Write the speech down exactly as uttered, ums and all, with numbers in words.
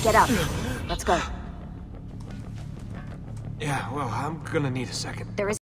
Get up. Let's go. Yeah, well, I'm gonna need a second. There is